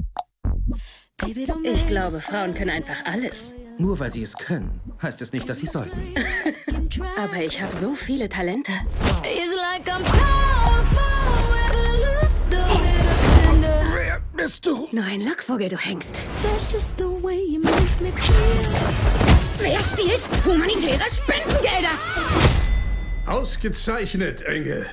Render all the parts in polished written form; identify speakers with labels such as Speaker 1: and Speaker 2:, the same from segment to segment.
Speaker 1: Ich glaube, Frauen können einfach alles.
Speaker 2: Nur weil sie es können, heißt es nicht, dass sie sollten.
Speaker 1: Aber ich habe so viele Talente.
Speaker 2: Wer bist du?
Speaker 1: Nur ein Lockvogel, du Hengst. Wer stiehlt humanitäre Spendengelder?
Speaker 3: Ausgezeichnet, Engel.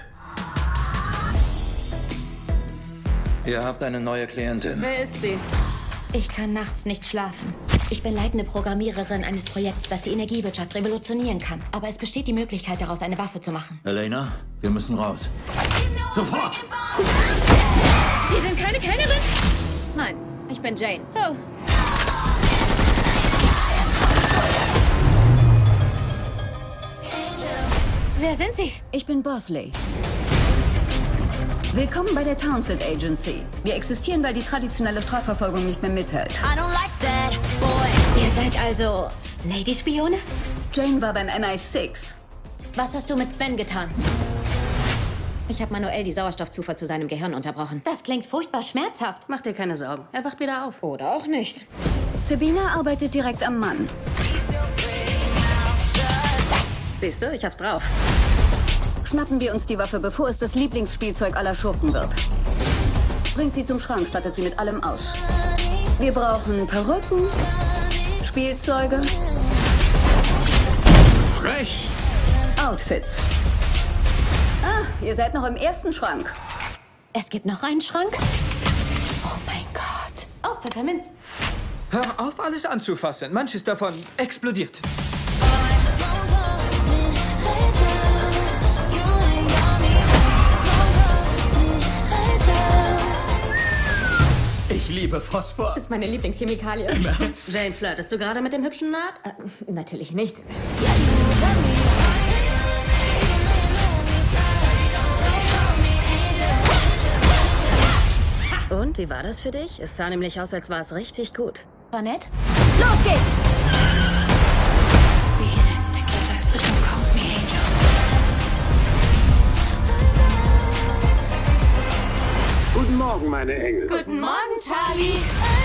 Speaker 4: Ihr habt eine neue Klientin.
Speaker 1: Wer ist sie?
Speaker 5: Ich kann nachts nicht schlafen. Ich bin leitende Programmiererin eines Projekts, das die Energiewirtschaft revolutionieren kann. Aber es besteht die Möglichkeit, daraus eine Waffe zu machen.
Speaker 4: Elena, wir müssen raus. Sofort!
Speaker 5: Sie sind keine Kennerin?
Speaker 1: Nein, ich bin Jane.
Speaker 5: Oh. Wer sind Sie?
Speaker 6: Ich bin Bosley. Willkommen bei der Townsend Agency. Wir existieren, weil die traditionelle Strafverfolgung nicht mehr mithält.
Speaker 5: Ihr seid also Lady-Spione?
Speaker 6: Jane war beim MI6.
Speaker 5: Was hast du mit Sven getan?
Speaker 1: Ich habe manuell die Sauerstoffzufuhr zu seinem Gehirn unterbrochen.
Speaker 5: Das klingt furchtbar schmerzhaft.
Speaker 1: Mach dir keine Sorgen. Er wacht wieder auf.
Speaker 5: Oder auch nicht.
Speaker 6: Sabina arbeitet direkt am Mann.
Speaker 1: Siehst du, ich hab's drauf.
Speaker 6: Schnappen wir uns die Waffe, bevor es das Lieblingsspielzeug aller Schurken wird. Bringt sie zum Schrank, stattet sie mit allem aus. Wir brauchen Perücken, Spielzeuge,
Speaker 2: Frech!
Speaker 6: Outfits. Ah, ihr seid noch im ersten Schrank.
Speaker 5: Es gibt noch einen Schrank? Oh mein Gott. Oh, Pfefferminz.
Speaker 7: Hör auf, alles anzufassen. Manches davon explodiert. Ich liebe Phosphor.
Speaker 5: Das ist meine Lieblingschemikalie.
Speaker 1: Jane, flirtest du gerade mit dem hübschen Nerd?
Speaker 5: Natürlich nicht.
Speaker 1: Und, wie war das für dich? Es sah nämlich aus, als war es richtig gut.
Speaker 5: War nett?
Speaker 6: Los geht's!
Speaker 3: Guten Morgen, meine Engel.
Speaker 5: Guten Morgen, Charlie.